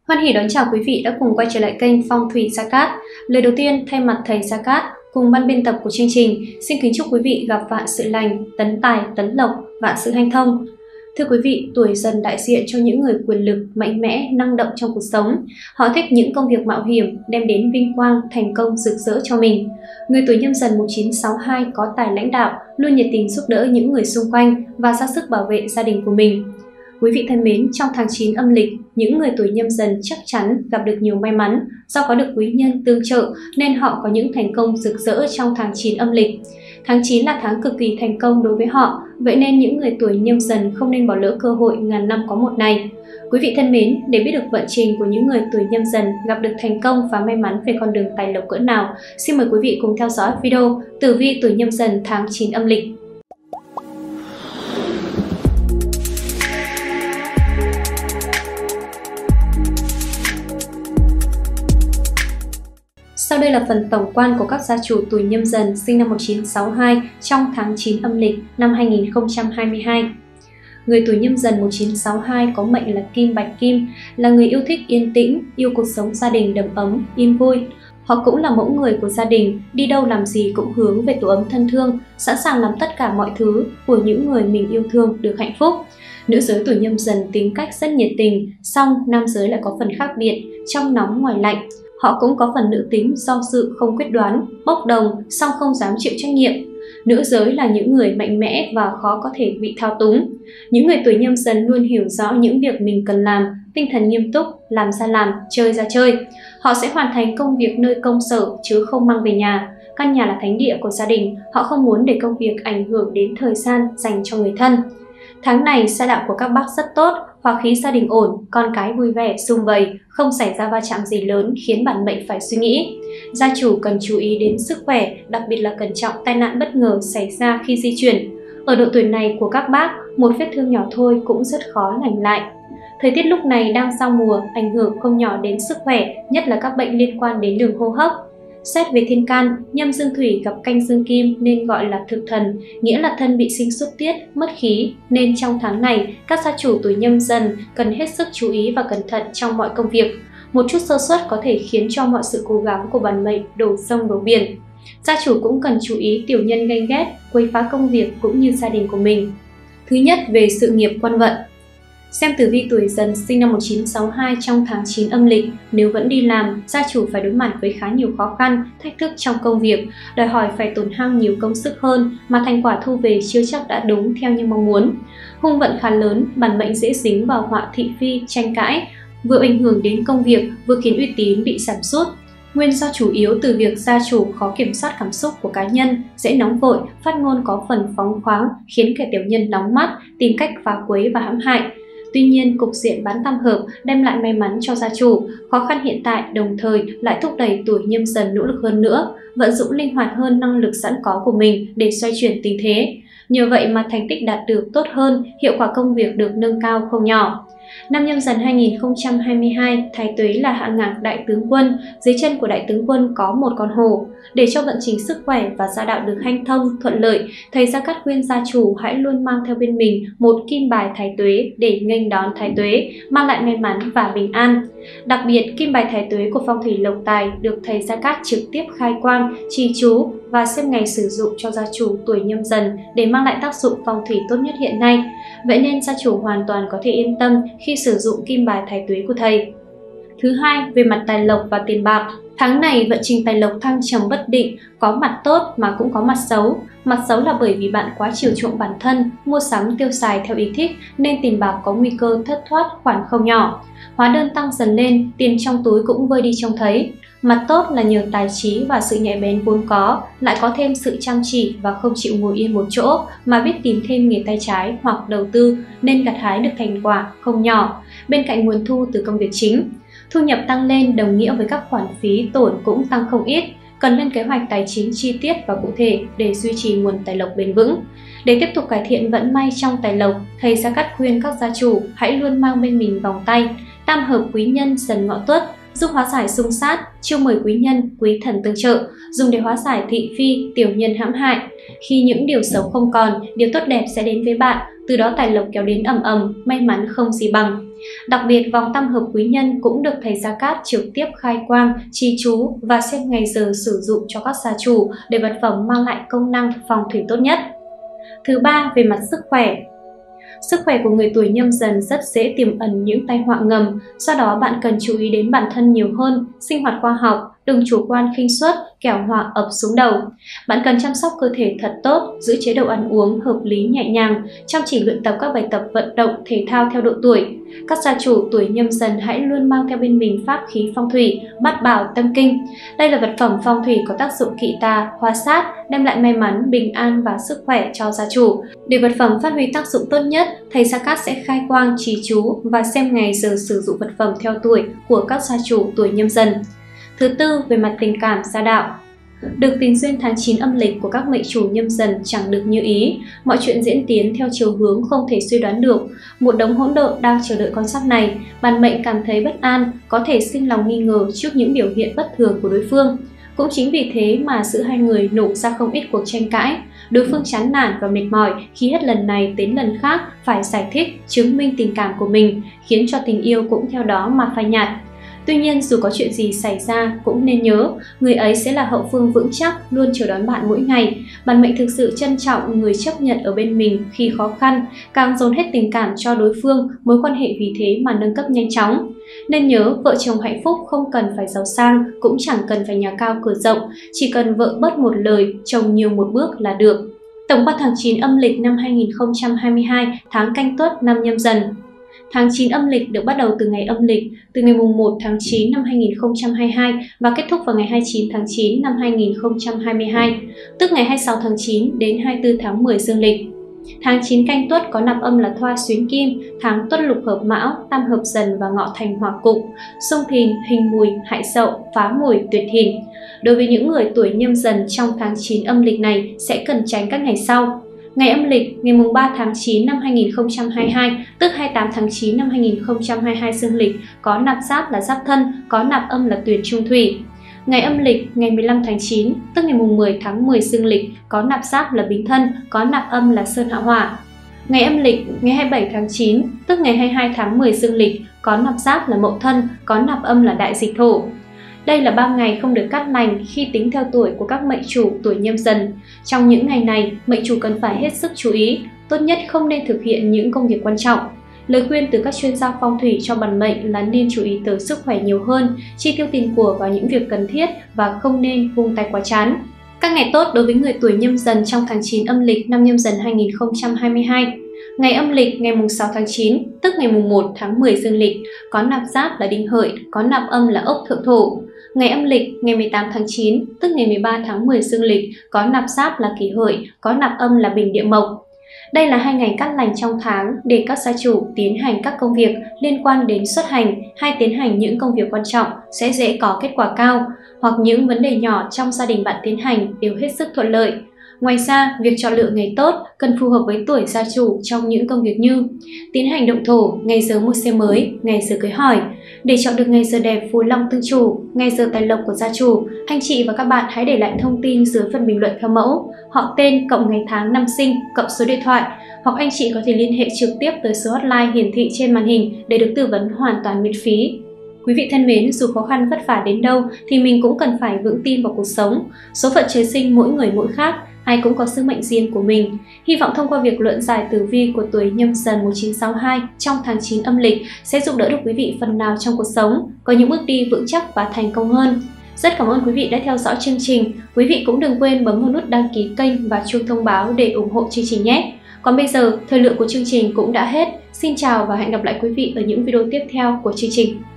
Hoan hỉ đón chào quý vị đã cùng quay trở lại kênh Phong thủy Gia Cát. Lời đầu tiên, thay mặt thầy Gia Cát cùng ban biên tập của chương trình, xin kính chúc quý vị gặp vạn sự lành, tấn tài, tấn lộc, vạn sự hanh thông. Thưa quý vị, tuổi Dần đại diện cho những người quyền lực, mạnh mẽ, năng động trong cuộc sống. Họ thích những công việc mạo hiểm, đem đến vinh quang, thành công rực rỡ cho mình. Người tuổi Nhâm Dần 1962 có tài lãnh đạo, luôn nhiệt tình giúp đỡ những người xung quanh và ra sức bảo vệ gia đình của mình. Quý vị thân mến, trong tháng 9 âm lịch, những người tuổi Nhâm Dần chắc chắn gặp được nhiều may mắn do có được quý nhân tương trợ nên họ có những thành công rực rỡ trong tháng 9 âm lịch. Tháng 9 là tháng cực kỳ thành công đối với họ, vậy nên những người tuổi Nhâm Dần không nên bỏ lỡ cơ hội ngàn năm có một này. Quý vị thân mến, để biết được vận trình của những người tuổi Nhâm Dần gặp được thành công và may mắn về con đường tài lộc cỡ nào, xin mời quý vị cùng theo dõi video Tử vi tuổi Nhâm Dần tháng 9 âm lịch. Sau đây là phần tổng quan của các gia chủ tuổi Nhâm Dần sinh năm 1962 trong tháng 9 âm lịch năm 2022. Người tuổi Nhâm Dần 1962 có mệnh là Kim Bạch Kim, là người yêu thích yên tĩnh, yêu cuộc sống gia đình đầm ấm, yên vui. Họ cũng là mẫu người của gia đình, đi đâu làm gì cũng hướng về tổ ấm thân thương, sẵn sàng làm tất cả mọi thứ của những người mình yêu thương được hạnh phúc. Nữ giới tuổi Nhâm Dần tính cách rất nhiệt tình, song nam giới lại có phần khác biệt, trong nóng ngoài lạnh. Họ cũng có phần nữ tính, do dự, không quyết đoán, bốc đồng, song không dám chịu trách nhiệm. Nữ giới là những người mạnh mẽ và khó có thể bị thao túng. Những người tuổi Nhâm Dần luôn hiểu rõ những việc mình cần làm, tinh thần nghiêm túc, làm ra làm, chơi ra chơi. Họ sẽ hoàn thành công việc nơi công sở chứ không mang về nhà. Căn nhà là thánh địa của gia đình, họ không muốn để công việc ảnh hưởng đến thời gian dành cho người thân. Tháng này, gia đạo của các bác rất tốt, hòa khí gia đình ổn, con cái vui vẻ, sum vầy, không xảy ra va chạm gì lớn khiến bản mệnh phải suy nghĩ. Gia chủ cần chú ý đến sức khỏe, đặc biệt là cẩn trọng tai nạn bất ngờ xảy ra khi di chuyển. Ở độ tuổi này của các bác, một vết thương nhỏ thôi cũng rất khó lành lại. Thời tiết lúc này đang giao mùa, ảnh hưởng không nhỏ đến sức khỏe, nhất là các bệnh liên quan đến đường hô hấp. Xét về thiên can, Nhâm Dương Thủy gặp canh Dương Kim nên gọi là thực thần, nghĩa là thân bị sinh xuất tiết, mất khí. Nên trong tháng này, các gia chủ tuổi Nhâm Dần cần hết sức chú ý và cẩn thận trong mọi công việc. Một chút sơ suất có thể khiến cho mọi sự cố gắng của bản mệnh đổ sông đổ biển. Gia chủ cũng cần chú ý tiểu nhân ganh ghét, quấy phá công việc cũng như gia đình của mình. Thứ nhất, về sự nghiệp quân vận. Xem tử vi tuổi Dần sinh năm 1962 trong tháng 9 âm lịch, nếu vẫn đi làm, gia chủ phải đối mặt với khá nhiều khó khăn, thách thức trong công việc, đòi hỏi phải tốn hao nhiều công sức hơn mà thành quả thu về chưa chắc đã đúng theo như mong muốn. Hung vận khá lớn, bản mệnh dễ dính vào họa thị phi, tranh cãi, vừa ảnh hưởng đến công việc, vừa khiến uy tín bị giảm sút. Nguyên do chủ yếu từ việc gia chủ khó kiểm soát cảm xúc của cá nhân, dễ nóng vội, phát ngôn có phần phóng khoáng, khiến kẻ tiểu nhân nóng mắt, tìm cách phá quấy và hãm hại. Tuy nhiên, cục diện bán tam hợp đem lại may mắn cho gia chủ, khó khăn hiện tại đồng thời lại thúc đẩy tuổi Nhâm Dần nỗ lực hơn nữa, vận dụng linh hoạt hơn năng lực sẵn có của mình để xoay chuyển tình thế. Nhờ vậy mà thành tích đạt được tốt hơn, hiệu quả công việc được nâng cao không nhỏ. Năm Nhâm Dần 2022, Thái Tuế là hạ ngạc đại tướng quân, dưới chân của đại tướng quân có một con hổ. Để cho vận trình sức khỏe và gia đạo được hanh thông, thuận lợi, thầy Gia Cát khuyên gia chủ hãy luôn mang theo bên mình một kim bài Thái Tuế để nghênh đón Thái Tuế, mang lại may mắn và bình an. Đặc biệt, kim bài Thái Tuế của phong thủy lộc tài được thầy Gia Cát trực tiếp khai quang, trì chú và xem ngày sử dụng cho gia chủ tuổi Nhâm Dần để mang lại tác dụng phong thủy tốt nhất hiện nay. Vậy nên gia chủ hoàn toàn có thể yên tâm khi sử dụng kim bài Thái Tuế của thầy. Thứ hai, về mặt tài lộc và tiền bạc. Tháng này vận trình tài lộc thăng trầm bất định, có mặt tốt mà cũng có mặt xấu. Mặt xấu là bởi vì bạn quá chiều chuộng bản thân, mua sắm tiêu xài theo ý thích nên tiền bạc có nguy cơ thất thoát khoản không nhỏ. Hóa đơn tăng dần lên, tiền trong túi cũng vơi đi trông thấy. Mặt tốt là nhờ tài trí và sự nhạy bén vốn có, lại có thêm sự chăm chỉ và không chịu ngồi yên một chỗ mà biết tìm thêm nghề tay trái hoặc đầu tư nên gặt hái được thành quả không nhỏ, bên cạnh nguồn thu từ công việc chính. Thu nhập tăng lên đồng nghĩa với các khoản phí tổn cũng tăng không ít, cần lên kế hoạch tài chính chi tiết và cụ thể để duy trì nguồn tài lộc bền vững. Để tiếp tục cải thiện vận may trong tài lộc, thầy Gia Cát khuyên các gia chủ hãy luôn mang bên mình vòng tay tam hợp quý nhân Dần Ngọ Tuất, giúp hóa giải xung sát, chiêu mời quý nhân, quý thần tương trợ, dùng để hóa giải thị phi, tiểu nhân hãm hại. Khi những điều xấu không còn, điều tốt đẹp sẽ đến với bạn, từ đó tài lộc kéo đến ầm ầm, may mắn không gì bằng. Đặc biệt, vòng tam hợp quý nhân cũng được thầy Gia Cát trực tiếp khai quang, trì chú và xem ngày giờ sử dụng cho các gia chủ để vật phẩm mang lại công năng phong thủy tốt nhất. Thứ ba, về mặt sức khỏe. Sức khỏe của người tuổi Nhâm Dần rất dễ tiềm ẩn những tai họa ngầm, do đó bạn cần chú ý đến bản thân nhiều hơn, sinh hoạt khoa học, đừng chủ quan khinh suất, kẻo họa ập xuống đầu. Bạn cần chăm sóc cơ thể thật tốt, giữ chế độ ăn uống hợp lý nhẹ nhàng, chăm chỉ luyện tập các bài tập vận động thể thao theo độ tuổi. Các gia chủ tuổi Nhâm Dần hãy luôn mang theo bên mình pháp khí phong thủy, bát bảo tâm kinh. Đây là vật phẩm phong thủy có tác dụng kỵ tà, hóa sát, đem lại may mắn, bình an và sức khỏe cho gia chủ. Để vật phẩm phát huy tác dụng tốt nhất, thầy Gia Cát sẽ khai quang, trì chú và xem ngày giờ sử dụng vật phẩm theo tuổi của các gia chủ tuổi Nhâm Dần. Thứ tư, về mặt tình cảm gia đạo. Được tình duyên tháng 9 âm lịch của các mệnh chủ Nhâm Dần chẳng được như ý, mọi chuyện diễn tiến theo chiều hướng không thể suy đoán được. Một đống hỗn độn đang chờ đợi con giáp này, bản mệnh cảm thấy bất an, có thể sinh lòng nghi ngờ trước những biểu hiện bất thường của đối phương. Cũng chính vì thế mà giữa hai người nổ ra không ít cuộc tranh cãi. Đối phương chán nản và mệt mỏi khi hết lần này đến lần khác phải giải thích, chứng minh tình cảm của mình, khiến cho tình yêu cũng theo đó mà phai nhạt. Tuy nhiên, dù có chuyện gì xảy ra cũng nên nhớ, người ấy sẽ là hậu phương vững chắc, luôn chờ đón bạn mỗi ngày. Bản mệnh thực sự trân trọng người chấp nhận ở bên mình khi khó khăn, càng dồn hết tình cảm cho đối phương, mối quan hệ vì thế mà nâng cấp nhanh chóng. Nên nhớ, vợ chồng hạnh phúc không cần phải giàu sang, cũng chẳng cần phải nhà cao cửa rộng, chỉ cần vợ bớt một lời, chồng nhiều một bước là được. Tổng qua tháng 9 âm lịch năm 2022, tháng Canh Tuất năm Nhâm Dần. Tháng 9 âm lịch được bắt đầu từ ngày âm lịch, từ ngày 1 tháng 9 năm 2022 và kết thúc vào ngày 29 tháng 9 năm 2022, tức ngày 26 tháng 9 đến 24 tháng 10 dương lịch. Tháng 9 Canh Tuất có nạp âm là Thoa Xuyến Kim, tháng Tuất lục hợp Mão, Tam hợp Dần và Ngọ Thành Hỏa Cục, Xung Thìn, Hình Mùi, Hại Sậu, Phá Mùi, Tuyệt Thìn. Đối với những người tuổi Nhâm Dần trong tháng 9 âm lịch này sẽ cần tránh các ngày sau. Ngày âm lịch, ngày 3 tháng 9 năm 2022, tức 28 tháng 9 năm 2022 dương lịch, có nạp giáp là Giáp Thân, có nạp âm là Tuyển Trung Thủy. Ngày âm lịch, ngày 15 tháng 9, tức ngày 10 tháng 10 dương lịch, có nạp giáp là Bính Thân, có nạp âm là Sơn Hạ Hỏa. Ngày âm lịch, ngày 27 tháng 9, tức ngày 22 tháng 10 dương lịch, có nạp giáp là Mậu Thân, có nạp âm là Đại Dịch Thổ. Đây là 3 ngày không được cát lành khi tính theo tuổi của các mệnh chủ tuổi Nhâm Dần. Trong những ngày này, mệnh chủ cần phải hết sức chú ý, tốt nhất không nên thực hiện những công việc quan trọng. Lời khuyên từ các chuyên gia phong thủy cho bản mệnh là nên chú ý tới sức khỏe nhiều hơn, chi tiêu tiền của vào những việc cần thiết và không nên vung tay quá chán. Các ngày tốt đối với người tuổi Nhâm Dần trong tháng 9 âm lịch năm Nhâm Dần 2022. Ngày âm lịch ngày 6 tháng 9, tức ngày 1 tháng 10 dương lịch, có nạp giáp là Đinh Hợi, có nạp âm là Ốc Thượng Thổ. Ngày âm lịch ngày 18 tháng 9, tức ngày 13 tháng 10 dương lịch, có nạp giáp là Kỷ Hợi, có nạp âm là Bình Địa Mộc. Đây là 2 ngày cát lành trong tháng để các gia chủ tiến hành các công việc liên quan đến xuất hành hay tiến hành những công việc quan trọng sẽ dễ có kết quả cao, hoặc những vấn đề nhỏ trong gia đình bạn tiến hành đều hết sức thuận lợi. Ngoài ra, việc chọn lựa ngày tốt cần phù hợp với tuổi gia chủ trong những công việc như tiến hành động thổ, ngày giờ mua xe mới, ngày giờ cưới hỏi. Để chọn được ngày giờ đẹp phù long tương chủ, ngày giờ tài lộc của gia chủ, anh chị và các bạn hãy để lại thông tin dưới phần bình luận theo mẫu, họ tên cộng ngày tháng năm sinh cộng số điện thoại, hoặc anh chị có thể liên hệ trực tiếp tới số hotline hiển thị trên màn hình để được tư vấn hoàn toàn miễn phí. Quý vị thân mến, dù khó khăn vất vả đến đâu thì mình cũng cần phải vững tin vào cuộc sống. Số phận trời sinh mỗi người mỗi khác, ai cũng có sứ mệnh riêng của mình. Hy vọng thông qua việc luận giải tử vi của tuổi Nhâm Dần 1962 trong tháng 9 âm lịch sẽ giúp đỡ được quý vị phần nào trong cuộc sống, có những bước đi vững chắc và thành công hơn. Rất cảm ơn quý vị đã theo dõi chương trình. Quý vị cũng đừng quên bấm vào nút đăng ký kênh và chuông thông báo để ủng hộ chương trình nhé. Còn bây giờ, thời lượng của chương trình cũng đã hết. Xin chào và hẹn gặp lại quý vị ở những video tiếp theo của chương trình.